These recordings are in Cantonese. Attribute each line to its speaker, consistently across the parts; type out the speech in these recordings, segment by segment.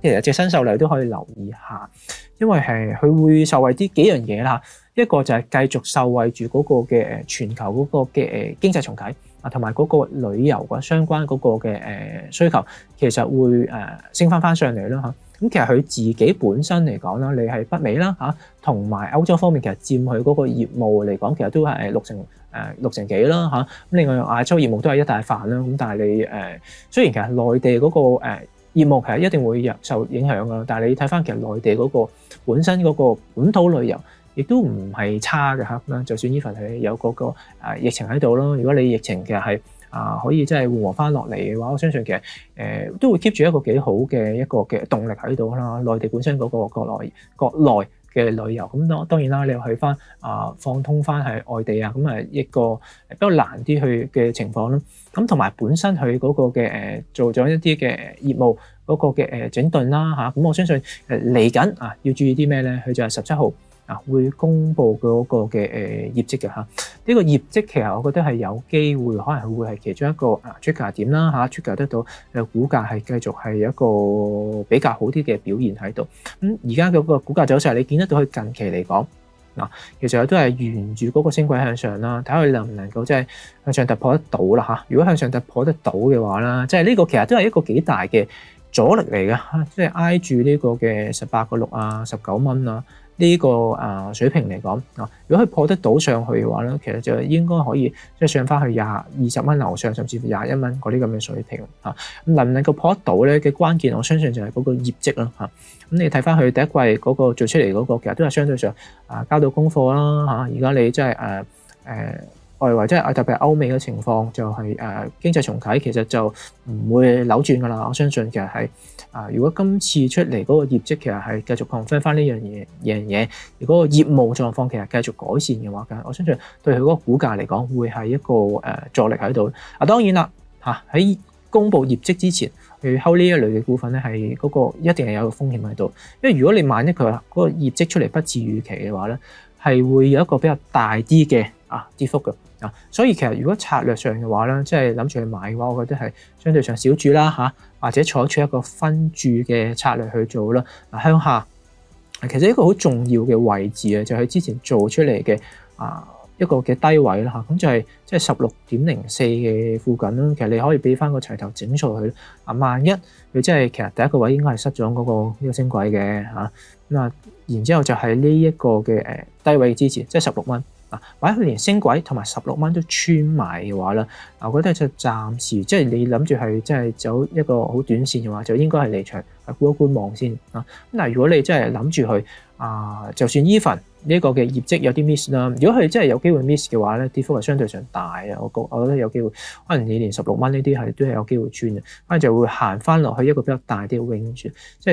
Speaker 1: 其實隻新秀麗都可以留意下，因為佢會受惠啲幾樣嘢啦。一個就係繼續受惠住嗰個嘅全球嗰個嘅經濟重啟啊，同埋嗰個旅遊嘅相關嗰個嘅需求，其實會升翻上嚟啦嚇。咁其實佢自己本身嚟講啦，你係北美啦嚇，同埋歐洲方面其實佔佢嗰個業務嚟講，其實都係六成幾啦嚇。咁另外亞洲業務都係一大範啦。咁但係你雖然其實內地嗰個業務其實一定會受影響㗎，但係你睇翻其實內地嗰個本身嗰個本土旅遊，亦都唔係差嘅嚇。咁就算依份係有嗰個疫情喺度咯，如果你疫情其實係可以真係緩和翻落嚟嘅話，我相信其實都會 keep 住一個幾好嘅一個嘅動力喺度啦。內地本身嗰個國內嘅旅遊，咁當然啦，你又去翻放通翻係外地啊，咁一個比較難啲去嘅情況啦。咁同埋本身佢嗰個嘅做咗一啲嘅業務嗰個嘅整頓啦嚇，咁我相信嚟緊要注意啲咩咧？佢就係17號會公布嗰個嘅業績嘅嚇。呢個業績其實我覺得係有機會，可能會係其中一個trigger點啦嚇，trigger得到股價係繼續係一個比較好啲嘅表現喺度。咁而家嗰個股價走勢，你見得到佢近期嚟講其實都係沿住嗰個升軌向上啦，睇下佢能唔能夠即係向上突破得到啦嚇。如果向上突破得到嘅話啦，即係呢個其實都係一個幾大嘅阻力嚟嘅，即係挨住呢個嘅18.619蚊啊。呢個水平嚟講如果佢破得到上去嘅話咧，其實就應該可以即係上翻去20蚊樓上，甚至乎21蚊嗰啲咁嘅水平咁能唔能夠破得到咧嘅關鍵，我相信就係嗰個業績啦咁你睇翻佢第一季嗰個做出嚟嗰個，其實都係相對上交到功課啦而家你真係外圍即係特別係歐美嘅情況，就係經濟重啟，其實就唔會扭轉噶啦。我相信其實係如果今次出嚟嗰個業績其實係繼續 confirm 翻呢樣嘢，如果個業務狀況其實繼續改善嘅話，我相信對佢嗰個股價嚟講會係一個助力喺度。當然啦喺公布業績之前去 hold 呢一類嘅股份咧，係嗰個一定係有個風險喺度，因為如果你萬一佢話嗰個業績出嚟不似預期嘅話咧，係會有一個比較大啲嘅跌幅嘅所以其實如果策略上嘅話咧，即係諗住去買嘅話，我覺得係相對上小注啦或者採取一個分注嘅策略去做啦。向下其實一個好重要嘅位置就係之前做出嚟嘅一個嘅低位啦咁就係即係16.04嘅附近啦。其實你可以俾翻個齊頭整數佢萬一佢即係其實第一個位應該係失咗嗰個呢個升軌嘅然之後就係呢一個嘅低位嘅支持，即係16蚊或者佢連升軌同埋16蚊都穿埋嘅話咧，我覺得就暫時即係你諗住係即係走一個好短線嘅話，就應該係離場觀一觀望先咁但係如果你真係諗住去就算 even 呢個嘅業績有啲 miss 啦，如果佢真係有機會 miss 嘅話咧，跌幅係相對上大我覺得有機會，可能你連16蚊呢啲都係有機會穿嘅，可能就會行翻落去一個比較大啲嘅 range， 即係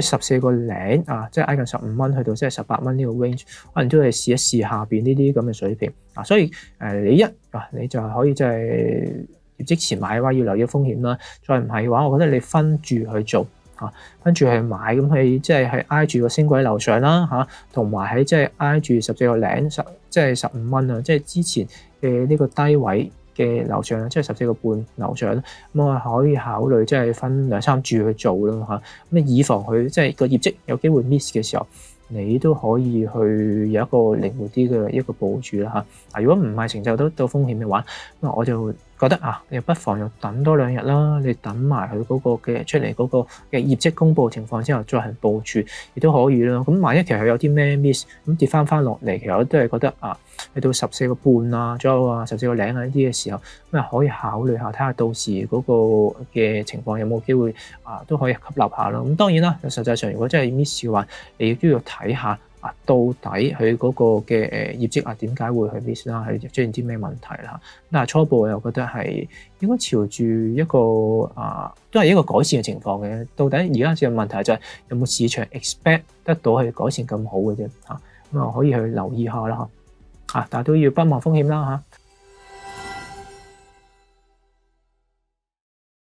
Speaker 1: 14.0即係挨近15蚊去到即係18蚊呢個 range， 可能都係試一試下邊呢啲咁嘅水平所以你就可以即係業績前買嘅話要留意風險啦，再唔係嘅話，我覺得你分住去做。跟住去買，咁佢即係挨住個升軌樓上啦同埋喺即係挨住14.0即係15蚊即係之前嘅呢個低位嘅樓上，即係14.5樓上，咁我可以考慮即係分2-3注去做啦咁以防佢即係個業績有機會 miss 嘅時候，你都可以去有一個靈活啲嘅一個部署啦如果唔係承受到風險嘅話，咁我就覺得你不妨又等多2日啦，你等埋佢嗰個嘅出嚟嗰個嘅業績公佈情況之後再行部署，亦都可以啦。咁萬一其實佢有啲咩 miss， 咁跌翻落嚟，其實我都係覺得去到14.5左右14.0呢啲嘅時候，咁可以考慮下睇下到時嗰個嘅情況有冇機會都可以吸納下啦。咁當然啦，實際上如果真係 miss 嘅話，你亦都要睇下到底佢嗰個嘅業績點解會去 miss 啦，係出現啲咩問題啦？但係初步我又覺得係應該朝住一個都係一個改善嘅情況嘅。到底而家嘅問題就係有冇市場 expect 得到去改善咁好嘅啫咁可以去留意下啦但係都要不忘風險啦